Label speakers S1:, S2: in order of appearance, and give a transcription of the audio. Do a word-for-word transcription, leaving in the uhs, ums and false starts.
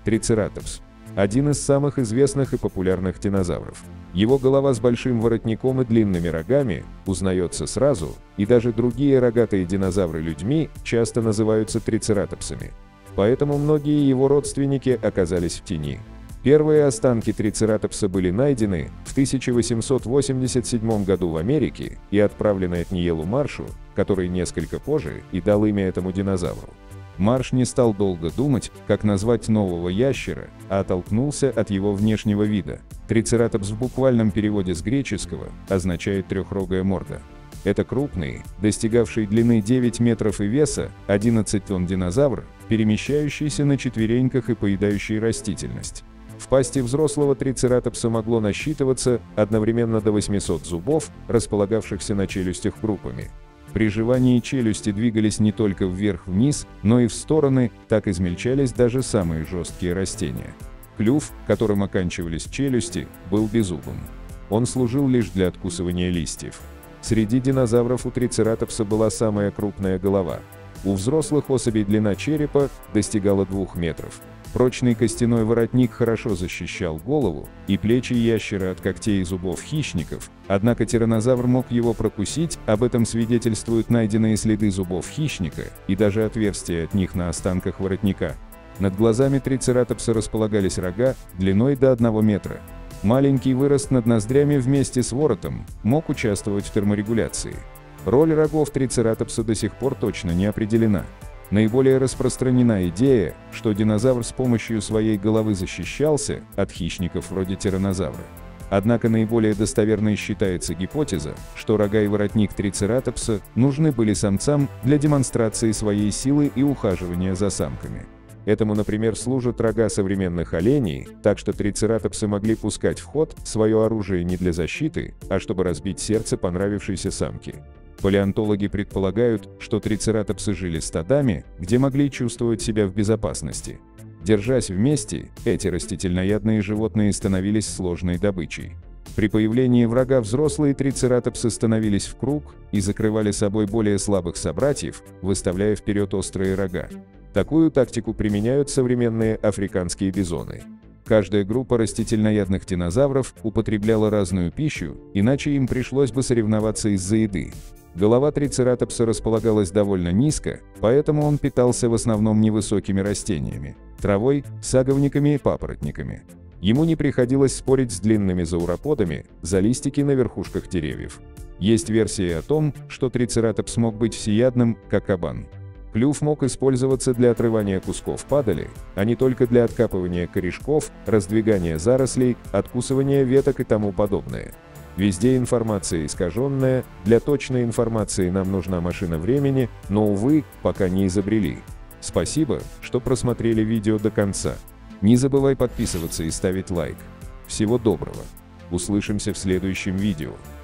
S1: Трицератопс – один из самых известных и популярных динозавров. Его голова с большим воротником и длинными рогами узнается сразу, и даже другие рогатые динозавры людьми часто называются трицератопсами. Поэтому многие его родственники оказались в тени. Первые останки трицератопса были найдены в тысяча восемьсот восемьдесят седьмом году в Америке и отправлены Этниелу Маршу, который несколько позже и дал имя этому динозавру. Марш не стал долго думать, как назвать нового ящера, а оттолкнулся от его внешнего вида. Трицератопс в буквальном переводе с греческого означает «трехрогая морда». Это крупный, достигавший длины девять метров и веса одиннадцать тонн динозавр, перемещающийся на четвереньках и поедающий растительность. В пасти взрослого трицератопса могло насчитываться одновременно до восьмисот зубов, располагавшихся на челюстях группами. При жевании челюсти двигались не только вверх-вниз, но и в стороны, так измельчались даже самые жесткие растения. Клюв, которым оканчивались челюсти, был беззубым. Он служил лишь для откусывания листьев. Среди динозавров у трицератопса была самая крупная голова. У взрослых особей длина черепа достигала двух метров. Прочный костяной воротник хорошо защищал голову и плечи ящера от когтей и зубов хищников, однако тираннозавр мог его прокусить, об этом свидетельствуют найденные следы зубов хищника и даже отверстия от них на останках воротника. Над глазами трицератопса располагались рога длиной до одного метра. Маленький вырост над ноздрями вместе с воротом мог участвовать в терморегуляции. Роль рогов трицератопса до сих пор точно не определена. Наиболее распространена идея, что динозавр с помощью своей головы защищался от хищников вроде тираннозавра. Однако наиболее достоверной считается гипотеза, что рога и воротник трицератопса нужны были самцам для демонстрации своей силы и ухаживания за самками. Этому, например, служат рога современных оленей, так что трицератопсы могли пускать в ход свое оружие не для защиты, а чтобы разбить сердце понравившейся самки. Палеонтологи предполагают, что трицератопсы жили стадами, где могли чувствовать себя в безопасности. Держась вместе, эти растительноядные животные становились сложной добычей. При появлении врага взрослые трицератопсы становились в круг и закрывали собой более слабых собратьев, выставляя вперед острые рога. Такую тактику применяют современные африканские бизоны. Каждая группа растительноядных динозавров употребляла разную пищу, иначе им пришлось бы соревноваться из-за еды. Голова трицератопса располагалась довольно низко, поэтому он питался в основном невысокими растениями – травой, саговниками и папоротниками. Ему не приходилось спорить с длинными зауроподами за листики на верхушках деревьев. Есть версия о том, что трицератопс мог быть всеядным, как кабан. Клюв мог использоваться для отрывания кусков падали, а не только для откапывания корешков, раздвигания зарослей, откусывания веток и тому подобное. Везде информация искаженная, для точной информации нам нужна машина времени, но, увы, пока не изобрели. Спасибо, что просмотрели видео до конца. Не забывай подписываться и ставить лайк. Всего доброго. Услышимся в следующем видео.